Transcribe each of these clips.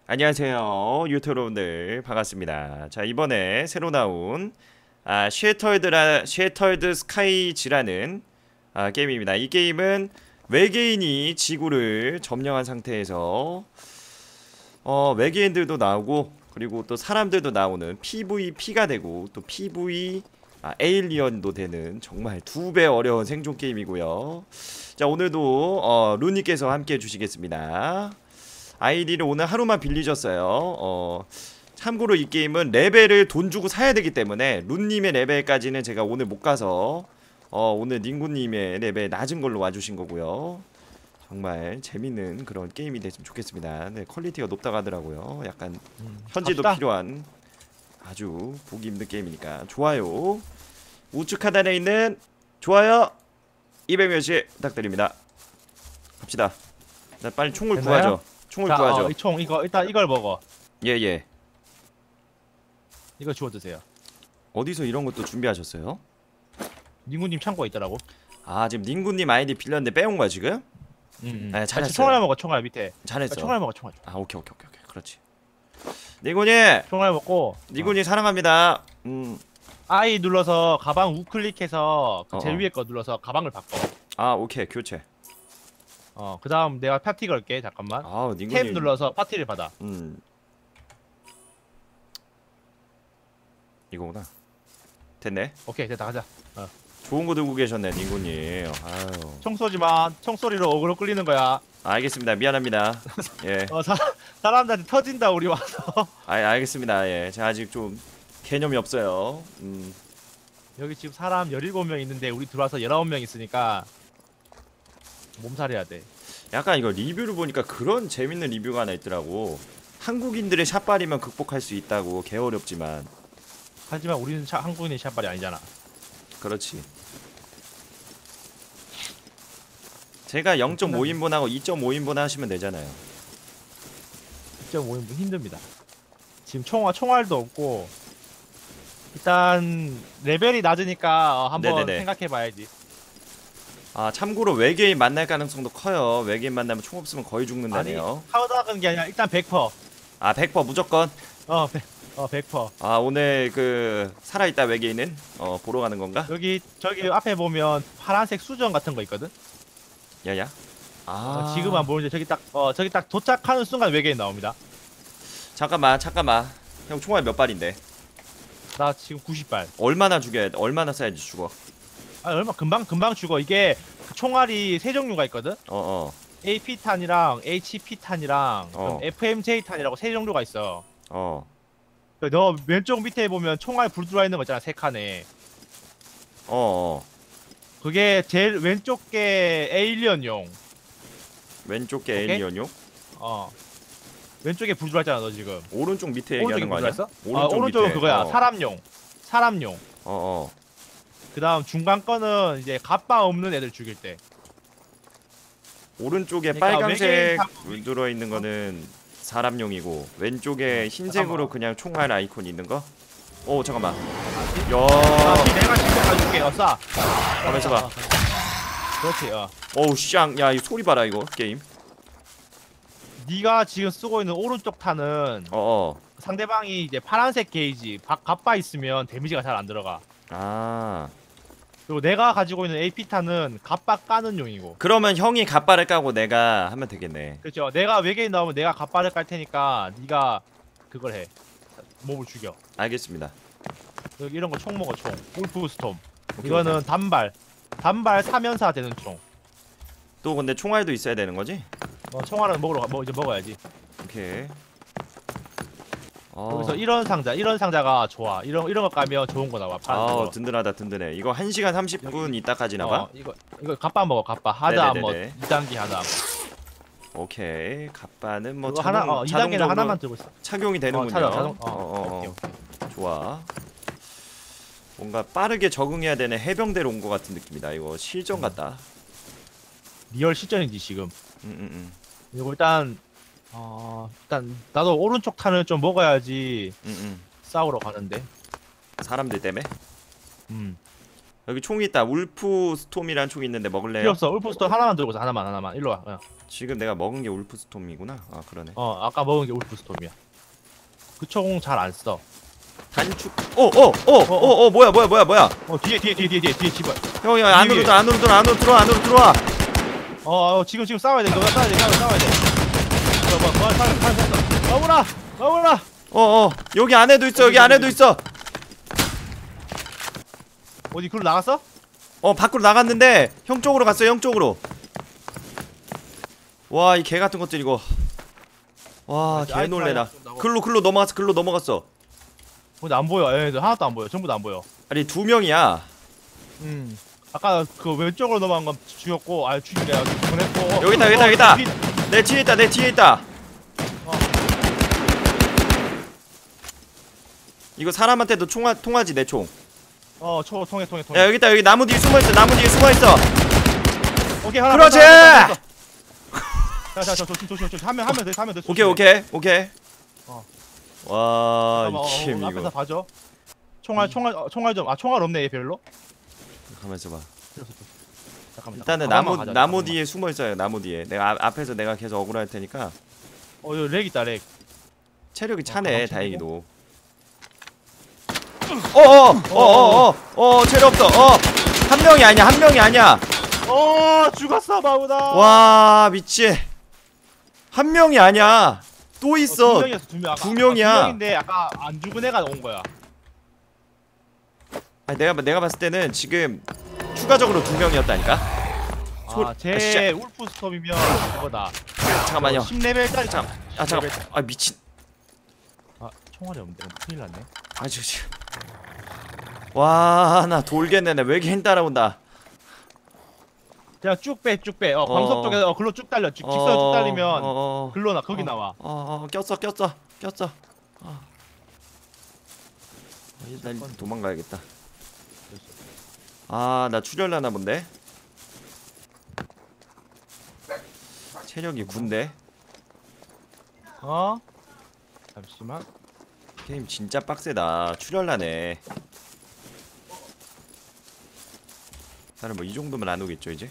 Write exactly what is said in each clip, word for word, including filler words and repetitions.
안녕하세요 유튜브 여러분들 반갑습니다. 자 이번에 새로 나온 아, 쉐터드라 쉐터드 스카이지라는 아, 게임입니다. 이 게임은 외계인이 지구를 점령한 상태에서 어, 외계인들도 나오고 그리고 또 사람들도 나오는 피브이피가 되고 또 피브이 아, 에일리언도 되는 정말 두 배 어려운 생존 게임이고요. 자 오늘도 어, 루님께서 함께 해주시겠습니다. 아이디를 오늘 하루만 빌리셨어요. 어, 참고로 이 게임은 레벨을 돈 주고 사야 되기 때문에 룬님의 레벨까지는 제가 오늘 못 가서 어, 오늘 닝구님의 레벨 낮은 걸로 와주신 거고요. 정말 재밌는 그런 게임이 됐으면 좋겠습니다. 네, 퀄리티가 높다고 하더라고요. 약간 음, 현질도 갑시다. 필요한 아주 보기 힘든 게임이니까 좋아요. 우측 하단에 있는 좋아요 이백 명씩 부탁드립니다. 갑시다. 나 빨리 총을 됐나요? 구하죠. 총을 자, 구하죠. 어, 이 총 이거 일단 이걸 먹어. 예예. 예. 이거 주워 드세요. 어디서 이런 것도 준비하셨어요? 닝구님 창고에 있더라고. 아 지금 닝구님 아이디 빌렸는데 빼온 거야 지금? 응. 응. 네, 잘했어요. 총알 먹어. 총알 밑에. 잘했어. 아, 총알 먹어. 총알. 아 오케이 오케이 오케이 오케이 그렇지. 닝구님, 총알 먹고. 닝구님 사랑합니다. 음, I 눌러서 가방 우클릭해서 그 제일 어어. 위에 거 눌러서 가방을 바꿔. 아 오케이 교체. 어, 그다음 내가 파티 걸게. 잠깐만. 아 탭 닝구님. 눌러서 파티를 받아. 음, 이거구나. 됐네. 오케이, 됐다. 가자. 어. 좋은 거 들고 계셨네 닝구님. 아유. 총 쏘지만 총소리로 어그로 끌리는 거야. 알겠습니다. 미안합니다. 예. 어, 사, 사람들한테 터진다 우리 와서. 아 알겠습니다. 예. 제가 아직 좀 개념이 없어요. 음. 여기 지금 사람 열일곱 명 있는데 우리 들어와서 열아홉 명 있으니까 몸살해야 돼. 약간 이거 리뷰를 보니까 그런 재밌는 리뷰가 하나 있더라고. 한국인들의 샷발이면 극복할 수 있다고. 개 어렵지만. 하지만 우리는 차, 한국인의 샷발이 아니잖아. 그렇지. 제가 영 점 오 인분하고 이 점 오 인분 하시면 되잖아요. 이 점 오 인분 힘듭니다. 지금 총알, 총알도 없고 일단 레벨이 낮으니까 어, 한번 네네네. 생각해봐야지. 아 참고로 외계인 만날 가능성도 커요. 외계인 만나면 총 없으면 거의 죽는다네요. 아니 카우다는 게 아니라 일단 백 퍼센트. 아 백 퍼센트 무조건. 어, 백, 어 백 퍼센트. 아 오늘 그 살아있다 외계인은 어 보러 가는 건가? 여기 저기 앞에 보면 파란색 수정 같은 거 있거든. 야야. 아 어, 지금 안 보이는데 저기 딱 어 저기 딱 도착하는 순간 외계인 나옵니다. 잠깐만 잠깐만. 형 총알 몇 발인데? 나 지금 구십 발. 얼마나 죽여야 돼? 얼마나 쏴야지 죽어? 아 얼마 금방 금방 죽어. 이게 그 총알이 세 종류가 있거든. 어어. 에이피 탄이랑 에이치피 탄이랑 어. 에프엠제이 탄이라고 세 종류가 있어. 어. 그 너 왼쪽 밑에 보면 총알 불 들어와 있는 거 있잖아, 세 칸에. 어어. 그게 제일 왼쪽 게 에일리언용. 왼쪽 게 오케이? 에일리언용? 어. 왼쪽에 불 들어와 있잖아, 너 지금. 오른쪽 밑에 오른쪽에 얘기하는 거 불 아니야? 들어와 있어? 아, 오른쪽 오른쪽은 밑에. 그거야. 어. 사람용. 사람용. 어어. 그다음 중간 거는 이제 갑바 없는 애들 죽일 때. 오른쪽에 그러니까 빨간색 외계인 다- 들어 있는 거는 사람용이고 왼쪽에 흰색으로 잠깐만. 그냥 총알 아이콘 있는 거? 오 잠깐만. 아, 야. 내가 지금 가줄게. 어, 쏴. 가만 있어봐. 어, 그렇지. 어. 어우 쌍. 야 이 소리 봐라 이거 게임. 네가 지금 쓰고 있는 오른쪽 탄은 어어. 상대방이 이제 파란색 게이지 바, 갑바 있으면 데미지가 잘 안 들어가. 아. 그리고 내가 가지고 있는 에이피 탄은 갑바 까는 용이고. 그러면 형이 갑바를 까고 내가 하면 되겠네. 그렇죠. 내가 외계인 나오면 내가 갑바를 깔 테니까 네가 그걸 해. 몸을 죽여. 알겠습니다. 여기 이런 거 총 먹어 총. 울프 스톰. 오케이, 이거는 오케이. 단발. 단발 삼연사 되는 총. 또 근데 총알도 있어야 되는 거지? 어, 총알은 먹으러 가, 뭐 이제 먹어야지. 오케이. 어. 여기서 이런 상자, 이런 상자가 좋아. 이런 이런 거 까면 좋은 거 나와. 파란 아 거. 든든하다 든든해. 이거 한 시간 삼십 분 있다까지 나가? 어, 이거 이거 갑바 먹어. 갑바 하드 암뭐 네네네네. 이 단계 하드 암. 오케이. 갑바는 뭐 그거 자동, 하나 어 이 단계는 자동적으로 하나만 들고 있어. 착용이 되는군요. 어, 찾아, 자동, 어, 어, 어, 오케이, 어. 오케이. 좋아. 뭔가 빠르게 적응해야 되는 해병대로 온 것 같은 느낌이다. 이거 실전 같다. 리얼 실전이지 지금. 음, 음, 음. 그리고 일단 어 일단 나도 오른쪽 탄을 좀 먹어야지 음, 음. 싸우러 가는데. 사람들 때문에? 음. 여기 총이 있다. 울프 스톰이란 총이 있는데 먹을래요? 필요 없어. 울프스톤 하나만 들고 있어. 하나만 하나만. 일로 와. 어. 지금 내가 먹은 게 울프 스톰이구나. 아 그러네. 어 아까 먹은 게 울프스톰이야. 그 총 잘 안 써. 단축. 어어어어어 뭐야 뭐야 뭐야 뭐야. 어 뒤에 뒤에 뒤에 뒤에 뒤에 뒤에 집어. 형 형 안으로 위에. 들어 안으로 들어 안으로 들어와 안으로 들어와. 어, 어 지금 지금 싸워야 돼. 너가 싸워야 돼. 싸워야 돼. 싸워야 돼. 뭐, 뭐, 뭐, 싸워, 싸워, 싸워. 너무나, 너무나. 어어 여기 안에도 있어 여기 안에도 있어. 어디 글로 나갔어? 어 밖으로 나갔는데 형 쪽으로 갔어요 형 쪽으로. 와 이 개 같은 것들 이거. 와 개 놀래라. 글로 글로 넘어갔어 글로 넘어갔어. 근데 안 보여. 얘네들 하나도 안 보여. 전부 다 안 보여. 아니 두 명이야. 음. 아까 그 왼쪽으로 넘어간 건 죽였고, 아 죽이래. 보냈고. 어, 여기 있다, 어, 여기 있다, 어, 여기 있다. 뒤- 내 뒤에 있다 내 뒤에 있다. 어. 이거 사람한테도 총아, 통하지 내 총. 어, 초 통해 통해 통해. 야 여기 있다 여기 나무 뒤에 숨어있어 나무 뒤에 숨어있어. 오케이 하나. 그렇지! 자자 조심 조심 조심. 한명 한 명 더, 한명 더. 오케이 오케이 오케이. 어. 와 잠깐만, 어, 이게 어, 앞에서 이거. 봐줘. 총알 총알 어, 총알 좀. 아 총알 없네 얘 별로. 가만 있어봐. 잠깐만. 일단은 가방만 나무 가자, 나무 가방만. 뒤에 숨어 있어요. 나무 뒤에. 내가 앞, 앞에서 내가 계속 억울할 테니까. 어 여기 렉 있다 렉. 체력이 가방 차네 챙기고. 다행히도. 어어어어어어 어 체력 없어. 어 한 명이 아니야 한 명이 아니야. 어 죽었어 마우다. 와 미치. 한 명이 아니야. 또 있어. 두 명이었어 두 명. 아까, 두 명이야. 아, 두 명인데 아까 안 죽은 애가 온 거야. 아니 내가 내가 봤을 때는 지금 추가적으로 두 명이었다니까. 소- 아, 아제 진짜. 울프 스톰이면 그거다. 잠깐만요. 십 레벨짜리. 잠- 아 잠깐. 아 미친. 아 총알이 없는데 큰일 났네. 아 저 지금. 와 나 돌겠네. 나 외계인 따라온다. 그냥 쭉 빼 쭉 빼. 어 어. 광석 쪽에 어 글로 쭉 달려. 쭉 직선 쭉 달리면 어, 어, 글로 나 거기 어. 나와. 어, 어 꼈어 꼈어 꼈어. 어. 일단 도망가야겠다. 아 나 출혈나나 본데. 체력이 군데. 어? 잠시만. 게임 진짜 빡세다. 출혈나네. 나는 뭐 이 정도면 안 오겠죠 이제.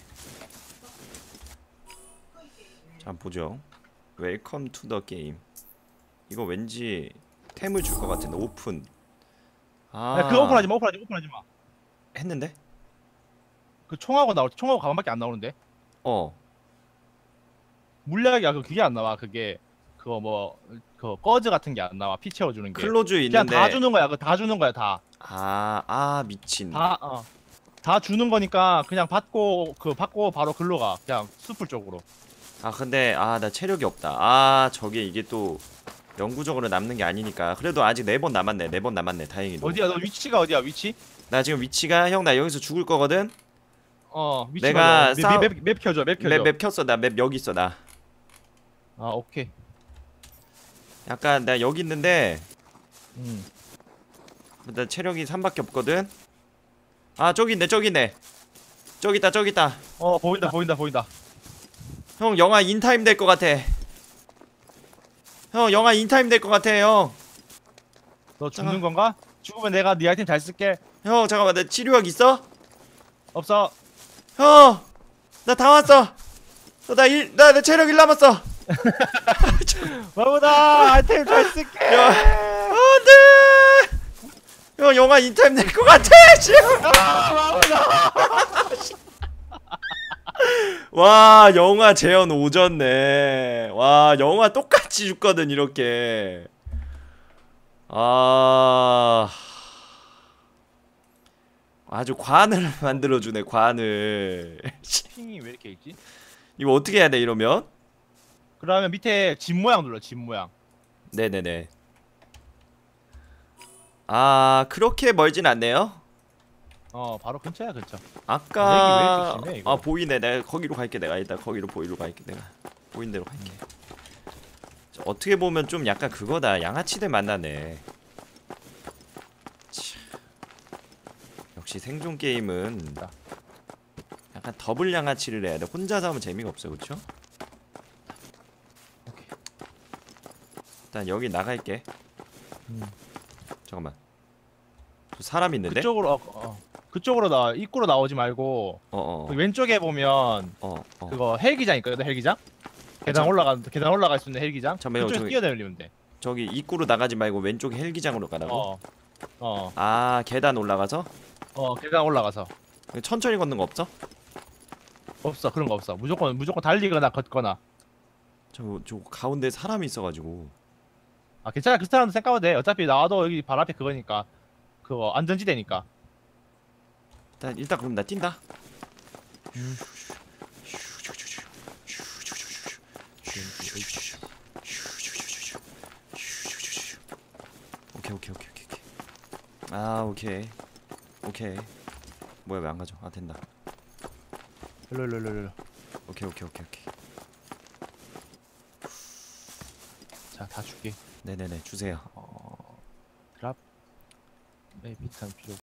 자 한번 보죠. 웰컴 투 더 게임. 이거 왠지 템을 줄 것 같은데. 오픈. 아 야, 그 오픈하지 마 오픈하지 마 오픈하지 마. 했는데? 그 총하고 나올 때 총하고 가방밖에 안 나오는데. 어 물약이 아 그 그게 안 나와. 그게 그거 뭐 그 꺼즈 같은 게 안 나와. 피 채워주는 게. 클로즈 그냥 있는데. 다 주는 거야. 그 다 주는 거야 다. 아, 아 미친. 다 어. 다 주는 거니까 그냥 받고 그 받고 바로 글로 가. 그냥 숲을 쪽으로. 아 근데 아 나 체력이 없다. 아 저게 이게 또 영구적으로 남는 게 아니니까. 그래도 아직 네 번 남았네. 네 번 남았네. 다행히도. 어디야? 너 위치가 어디야? 위치? 나 지금 위치가 형 나 여기서 죽을 거거든. 어 위치가 내가 어디야? 싸우- 맵, 맵, 맵 켜줘. 맵 켜줘. 맵 맵 켰어. 나 맵 여기 있어 나. 아 오케이. 약간 나 여기 있는데 음. 나 체력이 삼밖에 없거든. 아 저기 있네 저기 있네. 저기 있다 저기 있다. 어 보인다 보인다 보인다. 형 영화 인타임 될 것 같아. 형 영화 인타임 될 것 같아 형. 너 죽는 건가? 죽으면 내가 네 아이템 잘 쓸게. 형 잠깐만 내 치료약 있어? 없어. 형! 나 다 왔어. 나일나 내 체력 일 남았어. 마무다 아이템 잘 쓸게. 야, 안돼. 형 영화 인타임 될 것 같아 지금. 아 마무다. 와 영화 재현 오졌네. 와 영화 똑같이 죽거든 이렇게. 아 아주 관을 만들어주네 관을. 핑이 왜 이렇게 있지? 이거 어떻게 해야 돼 이러면? 그러면 밑에 집 모양 눌러. 집 모양. 네네네. 아 그렇게 멀진 않네요. 어 바로 근처야 근처. 아까 렉이 왜 이렇게 심해, 이거? 아 보이네. 내가 거기로 갈게. 내가 일단 거기로 보이로 갈게. 내가 보인 대로 갈게. 자, 어떻게 보면 좀 약간 그거다. 양아치들 만나네. 참. 역시 생존 게임은 약간 더블 양아치를 해야 돼. 혼자서 하면 재미가 없어, 그렇죠? 오케이. 일단 여기 나갈게. 음. 잠깐만. 저 사람 있는데? 그쪽으로 어, 어. 그쪽으로 나 입구로 나오지 말고 어어 그 왼쪽에 보면 어, 어. 그거 헬기장 있거든. 헬기장. 계단 참- 올라가 계단 올라갈 수 있는 헬기장. 잠깐만요, 그쪽에서 저기- 뛰어내리면 돼. 저기 입구로 나가지 말고 왼쪽 헬기장으로 가라고? 어. 어. 아 계단 올라가서? 어, 계단 올라가서. 천천히 걷는 거 없어? 없어. 그런 거 없어. 무조건 무조건 달리거나 걷거나. 저, 저 가운데 사람이 있어가지고 아, 괜찮아. 그 사람도 생각하면 돼. 어차피 나와도 여기 바로 앞에 그거니까. 그거 안전지대니까. 일단, 일단 그럼 나 뛴다. 오케이 오케이 오케이 오케이 오케이. 아 오케이 오케이. 뭐야 왜 안 가져? 아 된다. 일로 일로 일로 일로. 오케이 오케이 오케이 오케이. 자, 다 줄게. 네네네 주세요. 어. 드랍. 네, 비탄 필요.